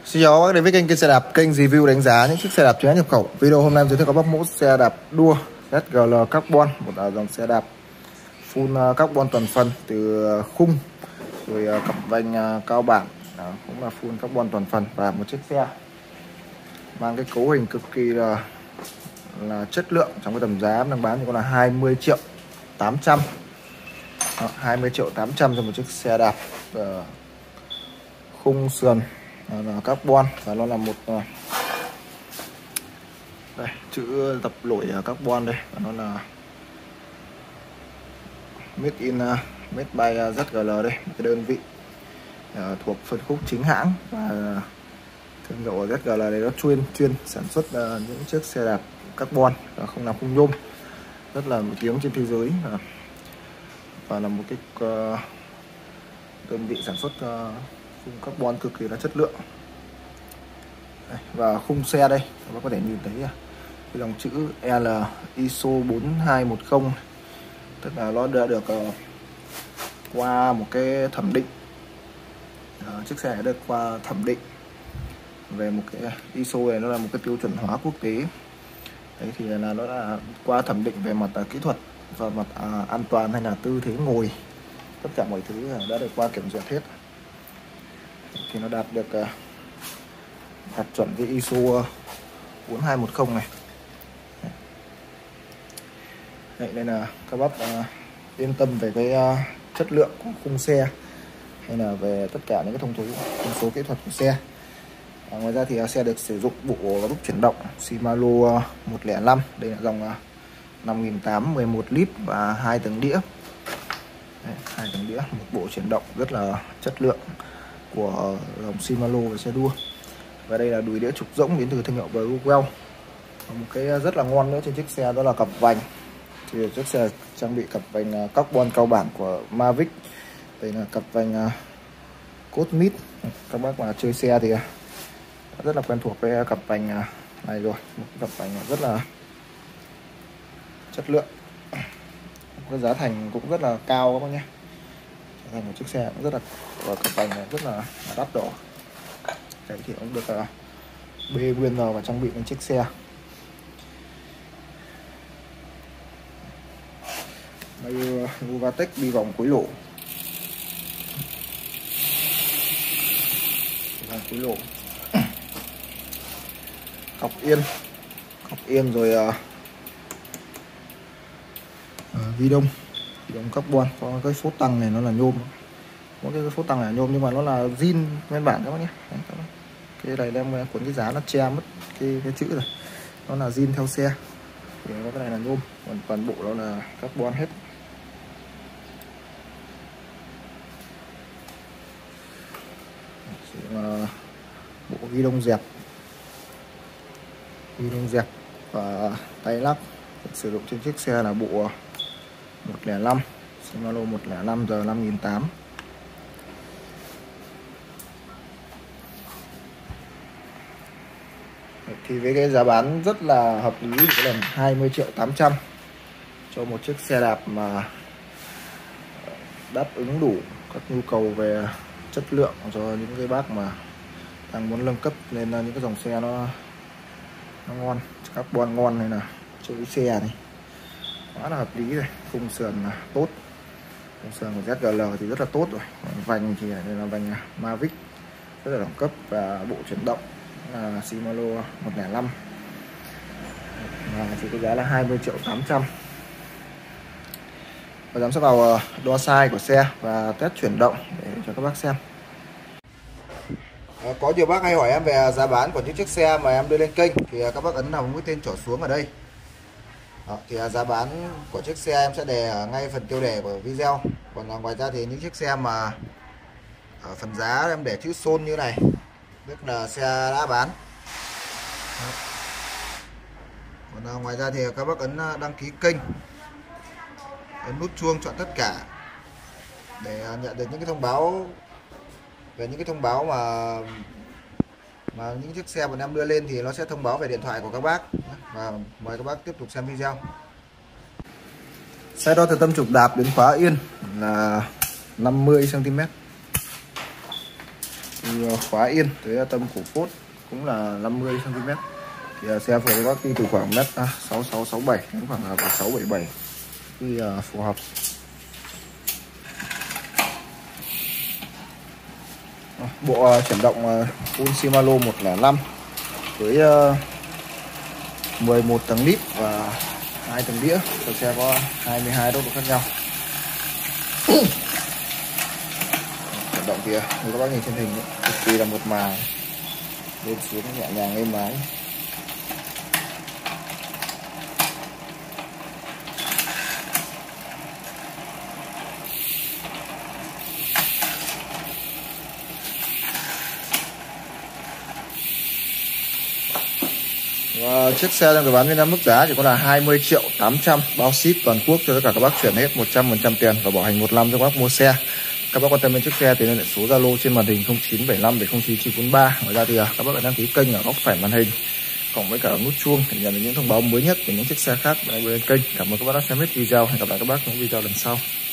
Xin chào các bác đến với kênh xe đạp, kênh review đánh giá những chiếc xe đạp chính hãng nhập khẩu. Video hôm nay giới thiệu các bác mẫu xe đạp đua ZGL Carbon, một dòng xe đạp full carbon toàn phần từ khung rồi cặp vành cao bản cũng là full carbon toàn phần, và một chiếc xe mang cái cấu hình cực kỳ là chất lượng. Trong cái tầm giá đang bán thì có là 20 triệu 800, 20 triệu 800 cho một chiếc xe đạp khung sườn là carbon, và nó là một đây chữ tập lỗi carbon đây, và nó là made by ZGL đây, một cái đơn vị thuộc phân khúc chính hãng, và thương hiệu ZGL này nó chuyên sản xuất những chiếc xe đạp carbon không làm khung nhôm, rất là nổi tiếng trên thế giới, và là một cái đơn vị sản xuất khung carbon cực kỳ là chất lượng. Đây, và khung xe đây các bác có thể nhìn thấy cái dòng chữ L ISO 4210, tức là nó đã được qua một cái thẩm định. Chiếc xe này được qua thẩm định về một cái ISO này, nó là một cái tiêu chuẩn hóa quốc tế. Đấy thì là nó đã qua thẩm định về mặt kỹ thuật và mặt an toàn hay là tư thế ngồi, tất cả mọi thứ đã được qua kiểm duyệt hết, thì nó đạt được đạt chuẩn cái ISO 4210 này. Đấy, nên là các bác yên tâm về cái chất lượng của khung xe hay là về tất cả những cái thông số kỹ thuật của xe. Ngoài ra thì xe được sử dụng bộ đúc chuyển động Shimano 105, đây là dòng 5800 11 lít và 2 tầng đĩa. Đấy, 2 tầng đĩa, một bộ chuyển động rất là chất lượng của dòng Shimano và xe đua. Và đây là đùi đĩa trục rỗng đến từ thương hiệu Brewell. Một cái rất là ngon nữa trên chiếc xe đó là cặp vành. Thì chiếc xe trang bị cặp vành carbon cao bản của Mavic. Đây là cặp vành Cosmit. Các bác mà chơi xe thì rất là quen thuộc với cặp vành này rồi. Một cặp vành rất là chất lượng. Cái giá thành cũng rất là cao các bác nhé. Giá thành của chiếc xe cũng rất là, và cặp vành này rất là đắt đỏ. Đấy thì cũng được bê nguyên vào và trang bị lên chiếc xe. Đây Novatec đi vòng cuối lỗ. Cuối lỗ. Cọc yên rồi vi đông carbon. Có cái số tăng này nó là nhôm, có cái số tăng là nhôm nhưng mà nó là zin nguyên bản các bác nhé. Đấy, các bác. Cái này đem cuốn cái giá nó che mất cái chữ rồi, nó là zin theo xe. Thì cái này là nhôm, còn toàn bộ đó là carbon hết. Bộ ghi đông dẹp và tay lắc được sử dụng trên chiếc xe là bộ 105 Shimano 105 giờ 5800. Thì với cái giá bán rất là hợp lý, thì là 20 triệu 800 cho một chiếc xe đạp mà đáp ứng đủ các nhu cầu về chất lượng cho những cái bác mà đang muốn nâng cấp lên những cái dòng xe nó ngon, carbon ngon này, là chơi xe này quá là hợp lý rồi. Khung sườn là tốt, khung sườn của ZGL thì rất là tốt rồi. Vành thì đây là vành Mavic rất là đẳng cấp, và bộ chuyển động là Shimano 105, và chỉ có giá là 20 triệu 800. Và咱sẽ vào đo size của xe và test chuyển động để cho các bác xem. Có nhiều bác hay hỏi em về giá bán của những chiếc xe mà em đưa lên kênh, thì các bác ấn vào mũi tên trỏ xuống ở đây. Thì giá bán của chiếc xe em sẽ đề ở ngay phần tiêu đề của video. Còn ngoài ra thì những chiếc xe mà ở phần giá em để chữ Son như này, tức là xe đã bán. Còn ngoài ra thì các bác ấn đăng ký kênh, ấn nút chuông chọn tất cả để nhận được những cái thông báo về những cái thông báo mà những chiếc xe bọn em đưa lên, thì nó sẽ thông báo về điện thoại của các bác. Và mời các bác tiếp tục xem video. Xe đo từ tâm trục đạp đến khóa yên là 50 cm. từ khóa yên tới tâm cổ phốt cũng là 50 cm. Thì xe phù hợp bác đi từ khoảng mét 6667 đến khoảng 677 thì phù hợp. Bộ chuyển động full Shimano 105 với 11 tầng lít và 2 tầng đĩa. Của xe có 22 tốc độ khác nhau. Chuyển động kìa, như các bác nhìn trên hình ấy, cực kỳ là mượt mà, lên xuống nhẹ nhàng êm ái. Và chiếc xe đang được bán với mức giá chỉ có là 20.800.000 bao ship toàn quốc cho tất cả các bác chuyển hết 100% tiền và bảo hành 1 năm cho các bác mua xe. Các bác quan tâm đến chiếc xe thì liên hệ số Zalo trên màn hình 0975709943. Ngoài ra thì các bác hãy đăng ký kênh ở góc phải màn hình cộng với cả nút chuông để nhận được những thông báo mới nhất về những chiếc xe khác bên kênh. Cảm ơn các bác đã xem hết video. Hẹn gặp lại các bác trong video lần sau.